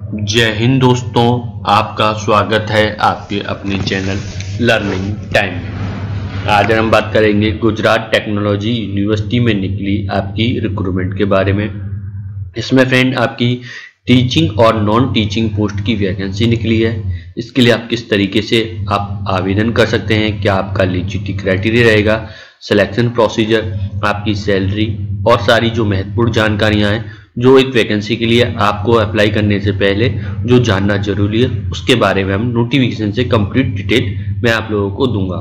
जय हिंद दोस्तों, आपका स्वागत है आपके अपने चैनल लर्निंग टाइम में। आज हम बात करेंगे गुजरात टेक्नोलॉजी यूनिवर्सिटी में निकली आपकी रिक्रूटमेंट के बारे में। इसमें फ्रेंड आपकी टीचिंग और नॉन टीचिंग पोस्ट की वैकेंसी निकली है। इसके लिए आप किस तरीके से आप आवेदन कर सकते हैं, क्या आपका एलिजिबिलिटी क्राइटेरिया रहेगा, सिलेक्शन प्रोसीजर, आपकी सैलरी और सारी जो महत्वपूर्ण जानकारियां हैं जो एक वैकेंसी के लिए आपको अप्लाई करने से पहले जो जानना जरूरी है उसके बारे में हम नोटिफिकेशन से कंप्लीट डिटेल मैं आप लोगों को दूंगा।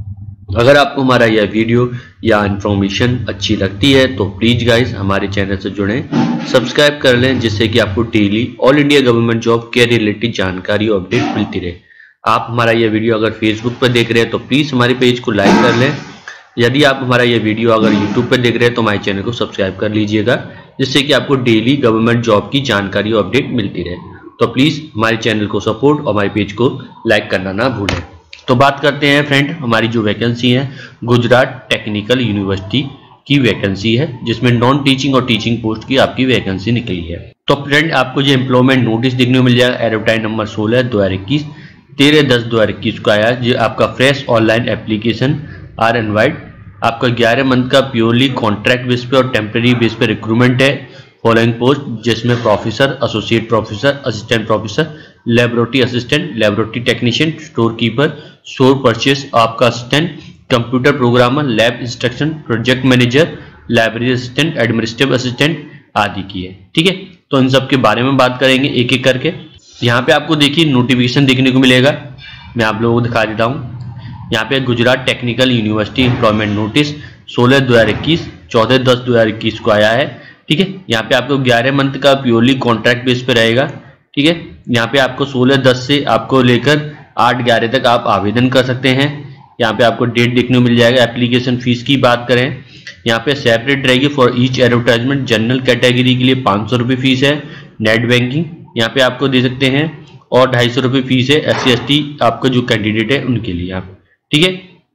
अगर आपको हमारा यह वीडियो या इन्फॉर्मेशन अच्छी लगती है तो प्लीज गाइस हमारे चैनल से जुड़ें, सब्सक्राइब कर लें, जिससे कि आपको daily all India government job के रिलेटेड जानकारी और अपडेट मिलती रहे। आप हमारा यह वीडियो अगर फेसबुक पर देख रहे हैं तो प्लीज हमारे पेज को लाइक कर लें। यदि आप हमारा यह वीडियो अगर यूट्यूब पर देख रहे हैं तो हमारे चैनल को सब्सक्राइब कर लीजिएगा, जिससे कि आपको डेली गवर्नमेंट जॉब की जानकारी और अपडेट मिलती रहे। तो प्लीज हमारे चैनल को सपोर्ट और हमारे पेज को लाइक करना ना भूलें। तो बात करते हैं फ्रेंड, हमारी जो वैकेंसी है गुजरात टेक्निकल यूनिवर्सिटी की वैकेंसी है, जिसमें नॉन टीचिंग और टीचिंग पोस्ट की आपकी वैकेंसी निकली है। तो फ्रेंड आपको जो एम्प्लॉयमेंट नोटिस देखने को मिल जाएगा, एडवर्टाइज नंबर 16/2021 13/10/2021 को आया। जो आपका fresh online application are invite आपका 11 मंथ का प्योरली कॉन्ट्रैक्ट बेस पे और टेम्परेरी बेस पे रिक्रूटमेंट है। फॉलोइंग पोस्ट जिसमें professor, associate professor, assistant professor, laboratory assistant, laboratory technician, store keeper, store purchase आपका assistant, computer programmer, lab instruction, project manager, library assistant, administrative assistant आदि की है। ठीक है, तो इन सब के बारे में बात करेंगे एक एक करके। यहाँ पे आपको देखिए नोटिफिकेशन देखने को मिलेगा, मैं आप लोगों को दिखा देता हूँ। यहाँ पे Gujarat technical University employment notice 16/2021 14/10/2021 को आया है। ठीक है, यहाँ पे आपको 11 मंथ का प्योरली कॉन्ट्रैक्ट बेस पे रहेगा। ठीक है, यहाँ पे आपको 16/10 से आपको लेकर 8/11 तक आप आवेदन कर सकते हैं। यहाँ पे आपको डेट देखने को मिल जाएगा। एप्लीकेशन फीस की बात करें, यहाँ पे सेपरेट रहेगी for each advertisement. General category के लिए 500 रुपये फीस है। नेट बैंकिंग यहाँ पे आपको दे सकते हैं और 250 रुपये फीस है SC/ST आपका जो कैंडिडेट है उनके लिए आप। ठीक है,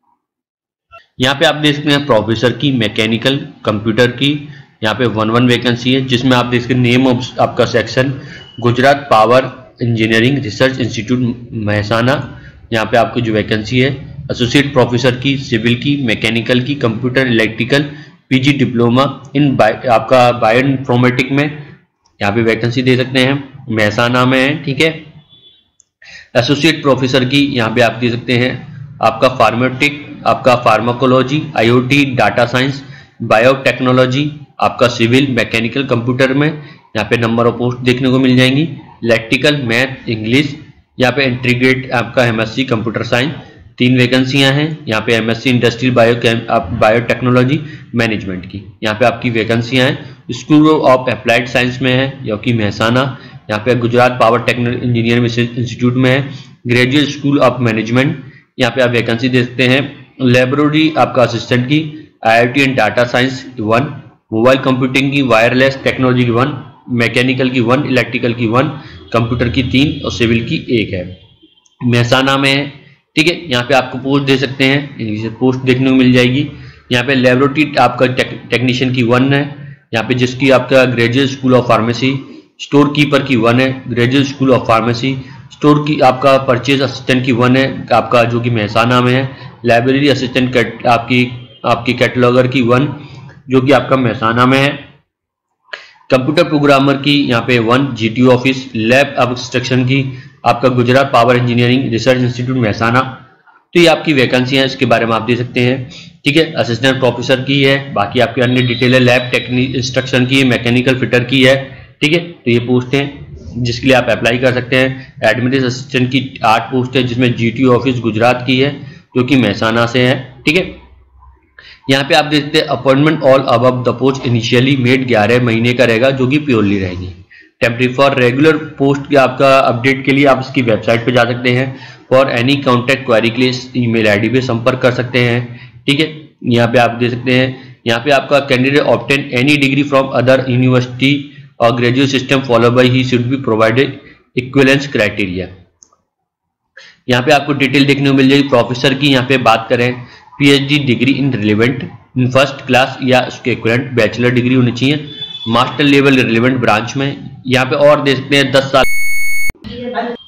यहाँ पे आप देख सकते हैं प्रोफेसर की, मैकेनिकल, कंप्यूटर की यहाँ पे 1 वैकेंसी है, जिसमें आप देख सकते हैं नेम ऑफ आपका section Gujarat Power Engineering Research Institute Mehsana. यहाँ पे आपकी जो वैकेंसी है एसोसिएट प्रोफेसर की, सिविल की, मैकेनिकल की, computer electrical, PG diploma in आपका बायो इन्फॉर्मेटिक में यहाँ पे वैकेंसी दे सकते हैं, महसाना में है। ठीक है, एसोसिएट प्रोफेसर की यहाँ पे आप दे सकते हैं आपका फार्मेटिक, आपका pharmacology, IoT, data science, biotechnology, आपका सिविल, मैकेनिकल, कंप्यूटर में यहाँ पे नंबर ऑफ पोस्ट देखने को मिल जाएंगी। इलेक्ट्रिकल, मैथ, इंग्लिश, यहाँ पे इंटीग्रेट आपका MSc कंप्यूटर साइंस 3 वैकेंसियां हैं। यहाँ पे MSc इंडस्ट्रियल बायोटेक्नोलॉजी मैनेजमेंट की यहाँ पे आपकी वैकेंसियां हैं। स्कूल ऑफ अप्लाइड साइंस में है जो कि महसाना, यहाँ पे Gujarat Power Technical Engineering Institute में है। ग्रेजुएट स्कूल ऑफ मैनेजमेंट यहाँ पे आप वैकेंसी दे सकते हैं। लेबोरेटरी आपका असिस्टेंट की, IoT and data science 1, mobile computing की, वायरलेस टेक्नोलॉजी की 1, मैकेनिकल की 1, इलेक्ट्रिकल की 1, कंप्यूटर की 3 और सिविल की 1 है। महसाना में है। ठीक है, यहाँ पे आपको पोस्ट दे सकते हैं, पोस्ट देखने को मिल जाएगी। यहाँ पे लेबोरेटरी आपका टेक्नीशियन की 1 है, यहाँ पे जिसकी आपका graduate school of pharmacy, store keeper की 1 है, graduate school of pharmacy, store की आपका परचेज असिस्टेंट की 1 है आपका जो कि महसाना में है। लाइब्रेरी असिस्टेंट आपकी कैटलॉगर की 1 जो कि आपका महसाना में है। कंप्यूटर प्रोग्रामर की यहाँ पे 1 GTO ऑफिस, लैब इंस्ट्रक्शन की आपका Gujarat Power Engineering Research Institute Mehsana. तो ये आपकी वैकेंसी है, इसके बारे में आप दे सकते हैं। ठीक है, असिस्टेंट प्रोफेसर की है, बाकी आपकी अन्य डिटेल है, लैब टेक्निक इंस्ट्रक्शन की है, मैकेनिकल फिटर की है। ठीक है, तो ये पोस्ट है जिसके लिए आप अप्लाई कर सकते हैं। एडमिनिस्ट्रेटिव असिस्टेंट की 8 पोस्ट है, जिसमें GTO ऑफिस गुजरात की है जो कि महसाना से है। ठीक है, यहाँ पे आप देखते हैं appointment all above the post initially made 11 महीने का रहेगा जो कि प्योरली रहेगी। टेम्परेरी फॉर रेगुलर पोस्ट के आपका अपडेट के लिए आप इसकी वेबसाइट पे जा सकते हैं। फॉर एनी कॉन्टैक्ट क्वेरी के लिए ईमेल ID पे संपर्क कर सकते हैं। ठीक है, यहाँ पे आप दे सकते हैं, यहाँ पे आपका candidate obtain any degree from other university और graduate system follow by he should be provided equivalence criteria. यहाँ पे आपको डिटेल देखने को मिल जाएगी। प्रोफेसर की यहाँ पे बात करें, PhD degree in relevant in first class या उसके इक्विवेलेंट बैचलर डिग्री होनी चाहिए। मास्टर लेवल रिलेवेंट ब्रांच में यहाँ पे और दे सकते हैं 10 साल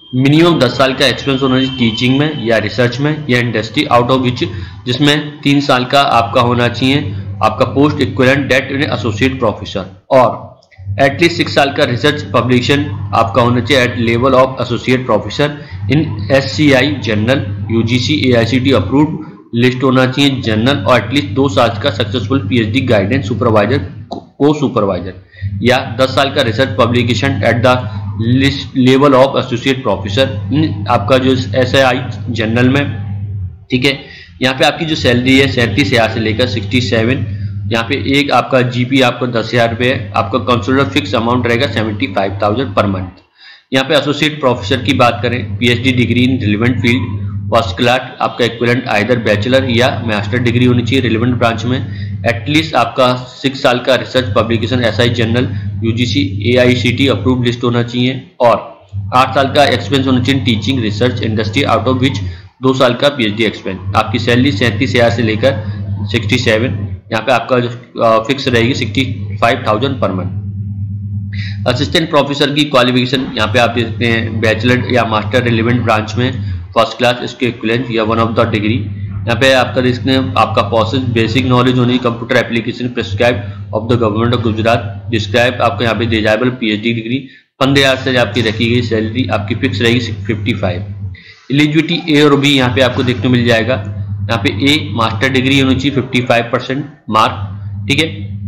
मिनिमम 10 साल का एक्सपीरियंस होना चाहिए टीचिंग में या रिसर्च में या इंडस्ट्री आउट ऑफ विच, जिसमें 3 साल का आपका होना चाहिए आपका post equivalent date in associate professor, और एटलीस्ट 6 साल का रिसर्च पब्लिकेशन आपका होना चाहिए at level of associate professor in SCI journal UGC AICTE approved list होना चाहिए जनरल, और एटलीस्ट 2 साल का सक्सेसफुल PhD गाइडेंस सुपरवाइजर को सुपरवाइजर, या 10 साल का research publication at the level of associate professor आपका जो SCI जनरल में। ठीक है, यहाँ पे आपकी जो सैलरी है 37,000 से लेकर 67, यहाँ पे एक आपका GP आपको 10,000 रुपये है, आपका कंसिडर फिक्स अमाउंट रहेगा 75,000 पर मंथ। यहाँ पे एसोसिएट प्रोफेसर की बात करें, PhD degree in relevant field, first class आपका इक्विवेलेंट आइदर बैचलर या मास्टर डिग्री होनी चाहिए रिलेवेंट ब्रांच में, एटलीस्ट आपका 6 साल का research publication SI journal UGC AICTE approved list होना चाहिए, और 8 साल का एक्सपीरियंस होना चाहिए teaching research industry out of which 2 साल का PhD एक्सपीरियंस। आपकी सैलरी 37,000 से लेकर 67, यहाँ पे आपका जो फिक्स रहेगी 65,000 पर मंथ। असिस्टेंट प्रोफेसर की क्वालिफिकेशन यहाँ पे आप देख सकते हैं बैचलर या मास्टर रिलेवेंट ब्रांच में, फर्स्ट क्लास इसके इक्विवेलेंट या वन ऑफ द डिग्री। यहाँ पे आपका इसमें आपका प्रोसेस बेसिक नॉलेज होनी, computer application prescribe of the government of Gujarat describe, आपको यहाँ पे डिजाइबल PhD डिग्री। 15,000 से आपकी रखी गई सैलरी, आपकी फिक्स रहेगी 55। एलिजिबिलिटी A और B यहाँ पे आपको देखने को मिल जाएगा। यहाँ पे A मास्टर डिग्री होनी चाहिए 55% मार्क, ठीक है।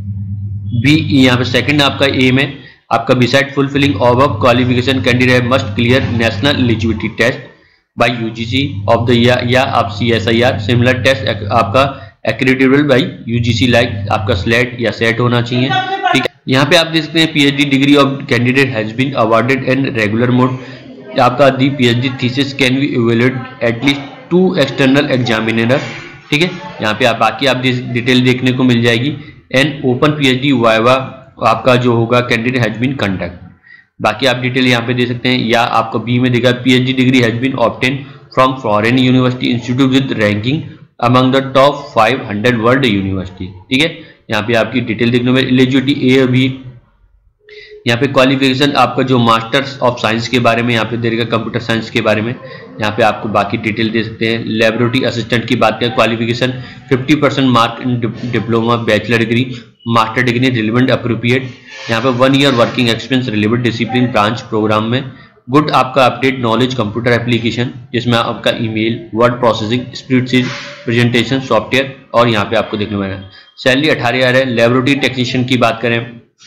B यहाँ पे सेकंड आपका A में आपका beside fulfilling of qualification candidate must clear national eligibility test by UGC of the year या आप CSIR सिमिलर टेस्ट आपका एक्रेडिटेबल बाय UGC लाइक आपका स्लेट या सेट होना चाहिए, ठीक है। यहाँ पे आप देख सकते हैं PhD डिग्री of candidate has been awarded in regular mode, आपका the PhD thesis can be evaluated at least 2 external examiner, ठीक है। यहाँ पे आप बाकी आप डिटेल देखने को मिल जाएगी। एन ओपन PhD वाइवा आपका जो होगा कैंडिडेट हैज बीन कंडक्ट, बाकी आप डिटेल यहाँ पे दे सकते हैं। या आपको बी में देखा PhD degree has been obtain from foreign university institute with ranking among the top 500 world university, ठीक है। यहाँ पे आपकी डिटेल देखने में एलिजिबिलिटी A और B। यहाँ पे क्वालिफिकेशन आपका जो मास्टर्स ऑफ साइंस के बारे में यहाँ पे देगा, कंप्यूटर साइंस के बारे में यहाँ पे आपको बाकी डिटेल दे सकते हैं। लेबोरेटरी असिस्टेंट की बात करें, qualification 50% mark in diploma bachelor degree master degree relevant appropriate, यहाँ पे 1 year working experience relevant discipline branch program में। गुड आपका अपडेट नॉलेज कंप्यूटर एप्लीकेशन, जिसमें आपका email, word processing, spreadsheet, presentation software, और यहाँ पे आपको देखने में सैलरी 18,000 है। लेबोरेटरी टेक्नीशियन की बात करें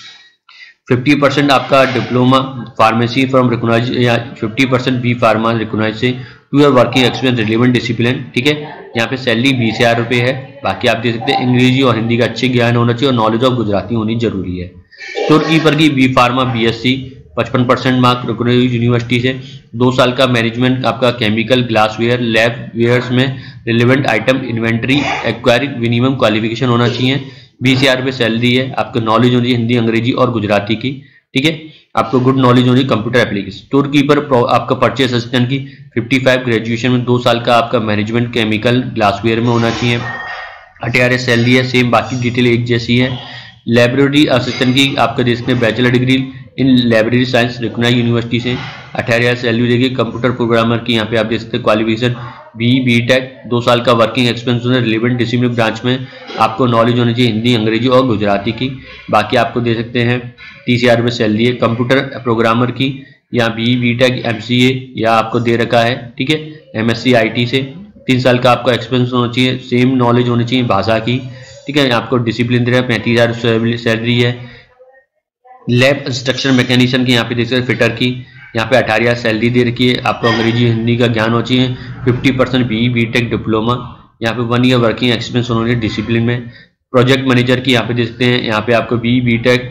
50% आपका डिप्लोमा फार्मेसी फ्रॉम रिकॉग्नाइज या 50% बी फार्मा रिकॉग्नाइज से 2 year working experience relevant discipline, ठीक है। यहाँ पे सैलरी 20,000 रुपये है। बाकी आप देख सकते हैं अंग्रेजी और हिंदी का अच्छे ज्ञान होना चाहिए और नॉलेज ऑफ गुजराती होनी जरूरी है। स्टोर कीपर की B pharma BSc 55% mark recognise university से, 2 साल का मैनेजमेंट आपका केमिकल ग्लासवेयर लैब वेयर्स में relevant item inventory acquiring minimum qualification होना चाहिए। 20,000 रुपये सैलरी है। आपको नॉलेज होनी है हिंदी अंग्रेजी और गुजराती की, ठीक है। आपको गुड नॉलेज होनी कंप्यूटर एप्लीकेशन। स्टोर कीपर आपका परचेस असिस्टेंट की 55 ग्रेजुएशन में 2 साल का आपका मैनेजमेंट केमिकल ग्लासवेयर में होना चाहिए। 18,000 सैलरी है। सेम बाकी डिटेल एक जैसी है। लाइब्रेरी असिस्टेंट की आपका देश में bachelor degree in library science recognise university से 18,000 सैलरी देगी। कंप्यूटर प्रोग्रामर की यहाँ पे आप देख सकते हैं क्वालिफिकेशन BTech 2 साल का working experience relevant discipline branch में। आपको नॉलेज होनी चाहिए हिंदी अंग्रेजी और गुजराती की। बाकी आपको दे सकते हैं 30,000 रुपये सैलरी है। कंप्यूटर प्रोग्रामर की या BTech MCA या आपको दे रखा है, ठीक है। MSc IT से 3 साल का आपका एक्सपीरियंस होना चाहिए। सेम नॉलेज होनी चाहिए भाषा की, ठीक है। आपको डिसिप्लिन दे रहा है। 35,000 सैलरी है। लैब इंस्ट्रक्शन मैकेनिशियन की यहाँ पे देख सकते हैं फिटर की यहाँ पे 18,000 सैलरी दे रखी है। आपको अंग्रेजी हिंदी का ज्ञान होना चाहिए। 50% BTech डिप्लोमा, यहाँ पे 1 ईयर वर्किंग एक्सपीरियंस होना चाहिए डिसिप्लिन में। प्रोजेक्ट मैनेजर की यहाँ पे देख सकते हैं, यहाँ पे आपको BTech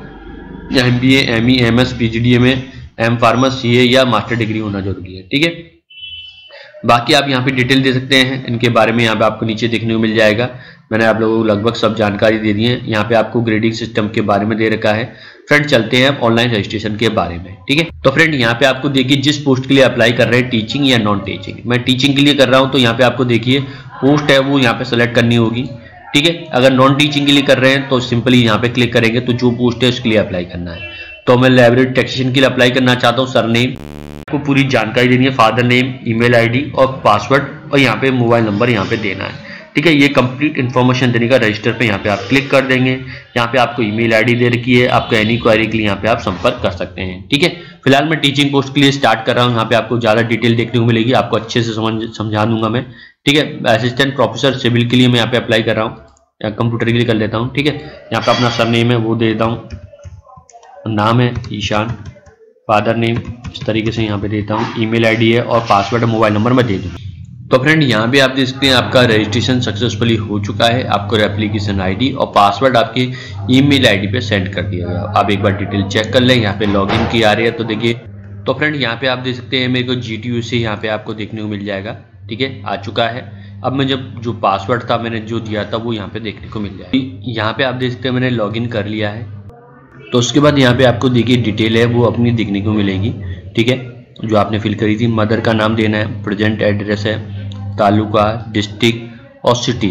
MBA ME MS PGDM M pharma CA या मास्टर डिग्री होना जरूरी है, ठीक है। बाकी आप यहाँ पे डिटेल दे सकते हैं इनके बारे में, यहाँ पे आपको नीचे देखने को मिल जाएगा। मैंने आप लोगों को लगभग सब जानकारी दे दी है। यहाँ पे आपको ग्रेडिंग सिस्टम के बारे में दे रखा है। फ्रेंड चलते हैं ऑनलाइन रजिस्ट्रेशन के बारे में, ठीक है। तो फ्रेंड यहाँ पे आपको देखिए जिस पोस्ट के लिए अप्लाई कर रहे हैं टीचिंग या नॉन टीचिंग, मैं टीचिंग के लिए कर रहा हूँ तो यहाँ पे आपको देखिए पोस्ट है वो यहाँ पे सेलेक्ट करनी होगी, ठीक है। अगर नॉन टीचिंग के लिए कर रहे हैं तो सिंपली यहाँ पे क्लिक करेंगे तो जो पोस्ट है उसके लिए अप्लाई करना है। तो मैं लाइब्रेरी टेक्नीशियन के लिए अप्लाई करना चाहता हूँ। सरनेम आपको पूरी जानकारी देनी है, फादर नेम, ईमेल आईडी और पासवर्ड और यहाँ पे मोबाइल नंबर यहाँ पे देना है। ठीक है, ये कंप्लीट इन्फॉर्मेशन देने का रजिस्टर पे यहाँ पे आप क्लिक कर देंगे। यहाँ पे आपको ईमेल आईडी दे रखी है, आपका एनी क्वेरी के लिए यहाँ पे आप संपर्क कर सकते हैं। ठीक है, फिलहाल मैं टीचिंग पोस्ट के लिए स्टार्ट कर रहा हूँ। यहाँ पे आपको ज़्यादा डिटेल देखने को मिलेगी, आपको अच्छे से समझा दूंगा मैं। ठीक है, असिस्टेंट प्रोफेसर सिविल के लिए मैं यहाँ पे अप्लाई कर रहा हूँ, या कंप्यूटर के लिए कर लेता हूँ। ठीक है, यहाँ पे अपना सरनेम है वो दे देता हूँ, नाम है ईशान, फादर नेम इस तरीके से यहाँ पे देता हूँ, ईमेल आईडी है और पासवर्ड मोबाइल नंबर मैं दे दूँ। तो फ्रेंड यहाँ पे आप देख सकते हैं आपका रजिस्ट्रेशन सक्सेसफुली हो चुका है। आपको एप्लीकेशन आईडी और पासवर्ड आपकी ईमेल आईडी पे सेंड कर दिया गया। आप एक बार डिटेल चेक कर लें। यहाँ पे लॉगिन की आ रही है तो देखिए, तो फ्रेंड यहाँ पे आप देख सकते हैं मेरे को GTU से यहाँ पे आपको देखने को मिल जाएगा। ठीक है, आ चुका है। अब मैं जो पासवर्ड था मैंने जो दिया था वो यहाँ पे देखने को मिल जाएगा। यहाँ पे आप देख सकते हैं मैंने लॉगिन कर लिया है। तो उसके बाद यहाँ पे आपको देखिए डिटेल है वो अपनी देखने को मिलेगी। ठीक है, जो आपने फिल करी थी, मदर का नाम देना है, प्रेजेंट एड्रेस है, तालुका, डिस्ट्रिक्ट और सिटी,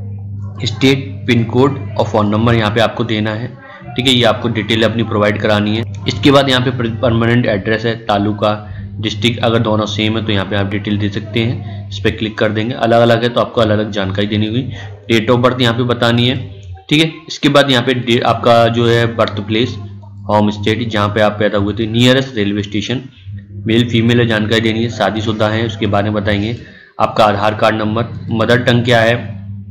स्टेट, पिन कोड और फ़ोन नंबर यहाँ पे आपको देना है। ठीक है, ये आपको डिटेल अपनी प्रोवाइड करानी है। इसके बाद यहाँ पे परमानेंट एड्रेस है, तालुका, डिस्ट्रिक्ट, अगर दोनों सेम है तो यहाँ पे आप डिटेल दे सकते हैं। इस पर क्लिक कर देंगे। अलग अलग है तो आपको अलग अलग जानकारी देनी होगी। डेट ऑफ बर्थ यहाँ पे बतानी है। ठीक है, इसके बाद यहाँ पे आपका जो है बर्थ प्लेस, होम स्टेट जहाँ पे आप पैदा हुए थे, nearest railway station, male female जानकारी देनी है, शादीशुदा है उसके बारे में बताएंगे, आपका Aadhaar card number, mother tongue क्या है,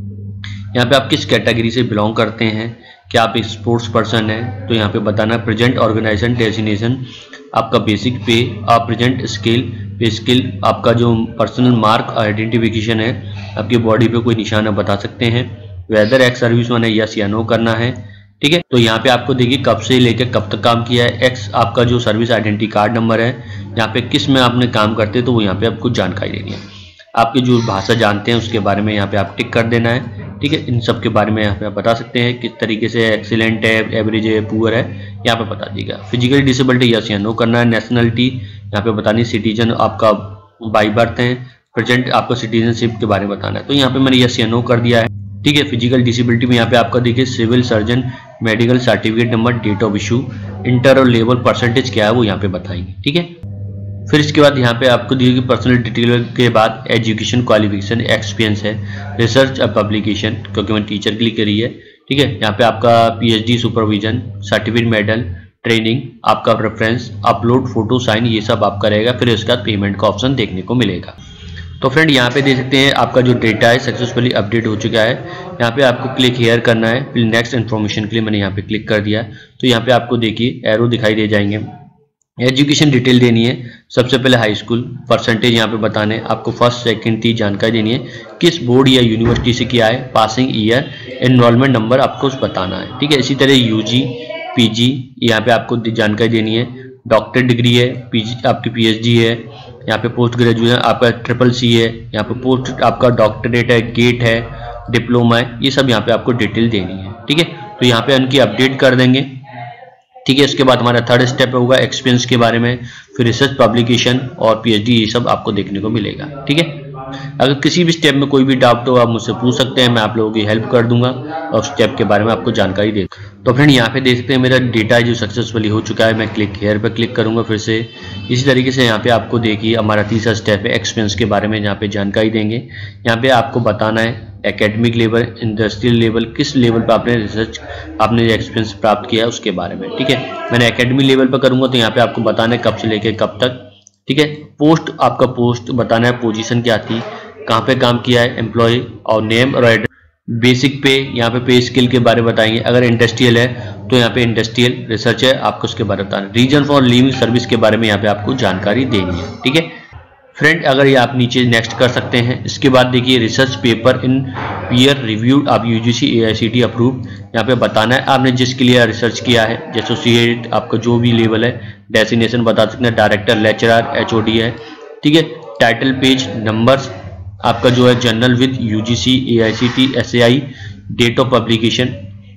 यहाँ पे आप किस कैटेगरी से बिलोंग करते हैं, क्या आप एक स्पोर्ट्स पर्सन है तो यहाँ पे बताना, प्रेजेंट ऑर्गेनाइजेशन डेजिग्नेशन, आपका बेसिक पे, आप प्रेजेंट स्केल पे स्केल, आपका जो पर्सनल मार्क आइडेंटिफिकेशन है, आपकी बॉडी पे कोई निशान बता सकते हैं, वेदर एक्स सर्विस मैंने यस या नो करना है। ठीक है, तो यहाँ पे आपको देखिए कब से लेकर कब तक काम किया है, एक्स आपका जो सर्विस आइडेंटिटी कार्ड नंबर है, यहाँ पे किस में आपने काम करते तो वो यहाँ पे आपको जानकारी देनी है। आपकी जो भाषा जानते हैं उसके बारे में यहाँ पे आप टिक कर देना है। ठीक है, इन सब के बारे में यहाँ पे आप बता सकते हैं किस तरीके से, एक्सीलेंट है, एवरेज है, पुअर है, यहाँ पे बता दीजिएगा। फिजिकली डिसेबिलिटी यस या नो करना है। नेशनलिटी यहाँ पे बतानी, सिटीजन आपका बाई बर्थ है, प्रेजेंट आपको सिटीजनशिप के बारे में बताना है, तो यहाँ पे मैंने यस या नो कर दिया है। ठीक है, फिजिकल डिसेबिलिटी में यहाँ पे आपका देखिए civil surgeon, medical certificate number, date of issue, inter और लेवल परसेंटेज क्या है वो यहाँ पे बताएंगे। ठीक है, फिर इसके बाद यहाँ पे आपको दी गई पर्सनल डिटेल के बाद एजुकेशन, क्वालिफिकेशन, एक्सपीरियंस है, रिसर्च और पब्लिकेशन, क्योंकि मैंने टीचर के लिए करी है। ठीक है, यहाँ पे आपका PhD supervision, certificate, medal, training, आपका रेफरेंस, अपलोड फोटो, साइन, ये सब आपका रहेगा। फिर इसके बाद पेमेंट का ऑप्शन देखने को मिलेगा। तो फ्रेंड यहाँ पे देख सकते हैं आपका जो डेटा है सक्सेसफुली अपडेट हो चुका है। यहाँ पे आपको क्लिक हेयर करना है, फिर नेक्स्ट इन्फॉर्मेशन के लिए मैंने यहाँ पे क्लिक कर दिया। तो यहाँ पे आपको देखिए एरो दिखाई दे जाएंगे। एजुकेशन डिटेल देनी है, सबसे पहले हाई स्कूल, परसेंटेज यहाँ पे बताने, आपको फर्स्ट सेकंड की जानकारी देनी है, किस बोर्ड या यूनिवर्सिटी से किया है, पासिंग ईयर, एनरोलमेंट नंबर आपको बताना है। ठीक है, इसी तरह UG, PG यहाँ पे आपको जानकारी देनी है, डॉक्टर डिग्री है, PG आपकी PhD है, यहाँ पे पोस्ट ग्रेजुएशन आपका CCC है, यहाँ पे पोस्ट आपका डॉक्टरेट है, गेट है, डिप्लोमा है, ये सब यहाँ पे आपको डिटेल देनी है। ठीक है, तो यहाँ पे उनकी अपडेट कर देंगे। ठीक है, इसके बाद हमारा थर्ड स्टेप होगा एक्सपीरियंस के बारे में, फिर रिसर्च, पब्लिकेशन और PhD, ये सब आपको देखने को मिलेगा। ठीक है, अगर किसी भी स्टेप में कोई भी डाउट हो आप मुझसे पूछ सकते हैं, मैं आप लोगों की हेल्प कर दूंगा और स्टेप के बारे में आपको जानकारी दे। तो फ्रेंड यहाँ पे देख सकते हैं मेरा डेटा जो सक्सेसफुली हो चुका है। मैं क्लिक हेयर पे क्लिक करूंगा फिर से। इसी तरीके से यहाँ पे आपको देखिए हमारा तीसरा स्टेप है एक्सपीरियंस के बारे में, जहाँ पे जानकारी देंगे। यहाँ पे आपको बताना है एकेडमिक लेवल, इंडस्ट्रियल लेवल, किस लेवल पर आपने रिसर्च, आपने एक्सपीरियंस प्राप्त किया है उसके बारे में। ठीक है, मैंने एकेडमिक लेवल पर करूंगा तो यहाँ पे आपको बताना है कब से लेके कब तक। ठीक है, पोस्ट आपका पोस्ट बताना है, पोजीशन क्या थी, कहाँ पे काम किया है, एम्प्लॉय और नेम और एड्रेस। बेसिक पे यहाँ पे स्किल के बारे में बताएंगे। अगर इंडस्ट्रियल है तो यहाँ पे इंडस्ट्रियल, रिसर्च है आपको उसके बारे में बताना। रीजन फॉर लिविंग सर्विस के बारे में यहाँ पे आपको जानकारी देनी है। ठीक है फ्रेंड, अगर ये आप नीचे नेक्स्ट कर सकते हैं। इसके बाद देखिए research paper in peer reviewed, आप UGC AICTE अप्रूव यहाँ पे बताना है आपने जिसके लिए रिसर्च किया है। एसोसिएट आपका जो भी लेवल है, डेजिग्नेशन बता सकते हैं, डायरेक्टर, लेक्चरर, HOD है। ठीक है, टाइटल, पेज नंबर्स आपका जो है journal with UGC AICTE SAI, date of publication,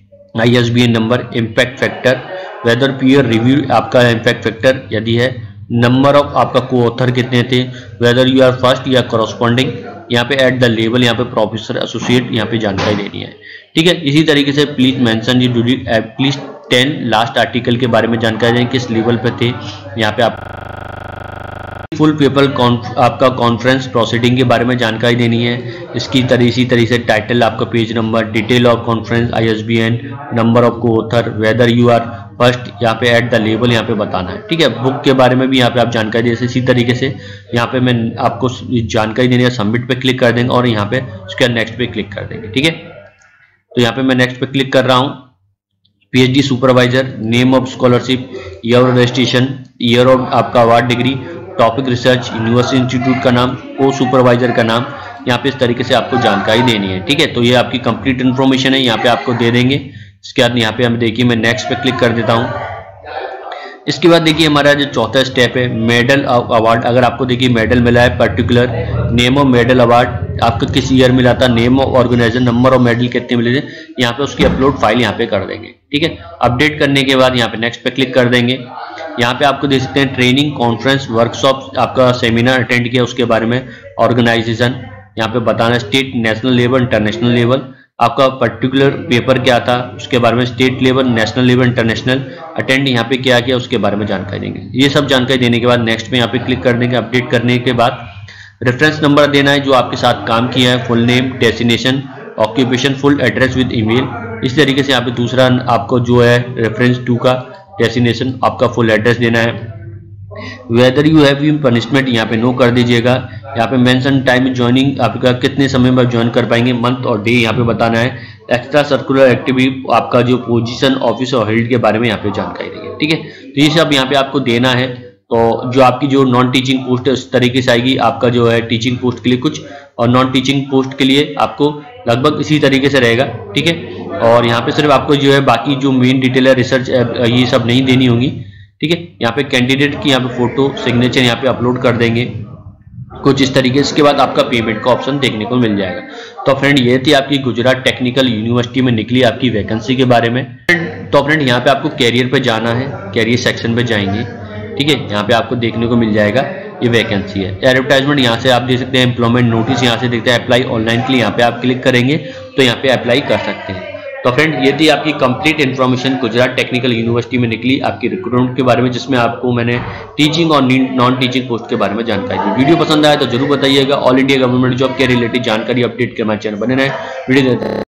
ISBN number, impact factor, whether peer review आपका इम्पैक्ट फैक्टर यदि है, नंबर ऑफ आपका को ऑथर कितने थे, वेदर यू आर फर्स्ट या करस्पॉन्डिंग, यहाँ पे एट द लेवल, यहाँ पे प्रोफेसर, एसोसिएट, यहाँ पे जानकारी देनी है। ठीक है, इसी तरीके से please mention you did please 10 last article के बारे में जानकारी दें, किस लेवल पे थे यहाँ पे आप फुल पेपर आपका कॉन्फ्रेंस प्रोसीडिंग के बारे में जानकारी देनी है। इसी तरह से टाइटल, आपका page number, detail of conference, ISBN, number of co author, whether you are first, यहाँ पे एट द लेबल यहाँ पे बताना है। ठीक है, बुक के बारे में भी यहाँ पे आप जानकारी दे। इसी तरीके से यहाँ पे मैं आपको जानकारी देनी है। सबमिट पे क्लिक कर देंगे और यहाँ पे उसके बाद नेक्स्ट पे क्लिक कर देंगे। ठीक है, तो यहाँ पे मैं नेक्स्ट पे क्लिक कर रहा हूँ। PhD supervisor, name of scholarship, year of registration, year of आपका award degree, topic research, university institute का नाम, को सुपरवाइजर का नाम, यहाँ पे इस तरीके से आपको जानकारी देनी है। ठीक है, तो ये आपकी कंप्लीट इन्फॉर्मेशन है, यहाँ पे आपको दे देंगे। इसके बाद यहाँ पे हम देखिए मैं नेक्स्ट पे क्लिक कर देता हूँ। इसके बाद देखिए हमारा जो चौथा स्टेप है मेडल अवार्ड। अगर आपको देखिए मेडल मिला है, particular name of medal award आपका किस ईयर मिला था, name of organisation, number of medal कितने मिले थे, यहाँ पे उसकी अपलोड फाइल यहाँ पे कर देंगे। ठीक है, अपडेट करने के बाद यहाँ पे नेक्स्ट पे क्लिक कर देंगे। यहाँ पे आपको देख सकते हैं ट्रेनिंग, कॉन्फ्रेंस, वर्कशॉप, आपका सेमिनार अटेंड किया उसके बारे में, ऑर्गेनाइजेशन यहाँ पे बताना, state, national level, international level, आपका पर्टिकुलर पेपर क्या था उसके बारे में, state level, national level, international attend यहाँ पे क्या किया उसके बारे में जानकारी देंगे। ये सब जानकारी देने के बाद नेक्स्ट में यहाँ पे क्लिक कर देंगे। अपडेट करने के बाद रेफरेंस नंबर देना है जो आपके साथ काम किया है, full name, destination, occupation, full address with email. इस तरीके से यहाँ पे दूसरा आपको जो है रेफरेंस 2 का डेस्टिनेशन, आपका फुल एड्रेस देना है। वेदर यू हैव यून पनिशमेंट यहाँ पे नो कर दीजिएगा। यहाँ पे मेंशन टाइम ज्वाइनिंग, आपका कितने समय में ज्वाइन कर पाएंगे, मंथ और डे यहाँ पे बताना है। एक्स्ट्रा सर्कुलर एक्टिविटी, आपका जो पोजीशन, ऑफिस और हेल्ड के बारे में यहाँ पे जानकारी देंगे। ठीक है, तो ये सब यहाँ पे आपको देना है। तो जो आपकी जो नॉन टीचिंग पोस्ट है उस तरीके से आएगी। आपका जो है टीचिंग पोस्ट के लिए कुछ और नॉन टीचिंग पोस्ट के लिए आपको लगभग इसी तरीके से रहेगा। ठीक है, और यहाँ पे सिर्फ आपको जो है बाकी जो मेन डिटेल है, रिसर्च ये सब नहीं देनी होगी। ठीक है, यहाँ पे कैंडिडेट की यहाँ पे फोटो, सिग्नेचर यहाँ पे अपलोड कर देंगे कुछ इस तरीके से। इसके बाद आपका पेमेंट का ऑप्शन देखने को मिल जाएगा। तो फ्रेंड ये थी आपकी गुजरात टेक्निकल यूनिवर्सिटी में निकली आपकी वैकेंसी के बारे में। तो फ्रेंड यहाँ पे आपको कैरियर पे जाना है, कैरियर सेक्शन पे जाएंगे। ठीक है, यहाँ पे आपको देखने को मिल जाएगा ये वैकेंसी है। एडवर्टाइजमेंट यहाँ से आप देख सकते हैं, एम्प्लॉयमेंट नोटिस यहाँ से देखते हैं, अप्लाई ऑनलाइन के लिए यहाँ पे आप क्लिक करेंगे तो यहाँ पे अप्लाई कर सकते हैं। तो फ्रेंड ये थी आपकी complete information Gujarat technical university में निकली आपकी रिक्रूटमेंट के बारे में, जिसमें आपको मैंने टीचिंग और नॉन टीचिंग पोस्ट के बारे में जानकारी दी। वीडियो पसंद आया तो जरूर बताइएगा। ऑल इंडिया गवर्नमेंट जॉब के रिलेटेड जानकारी अपडेट के हमारे चैनल बने रहे। वीडियो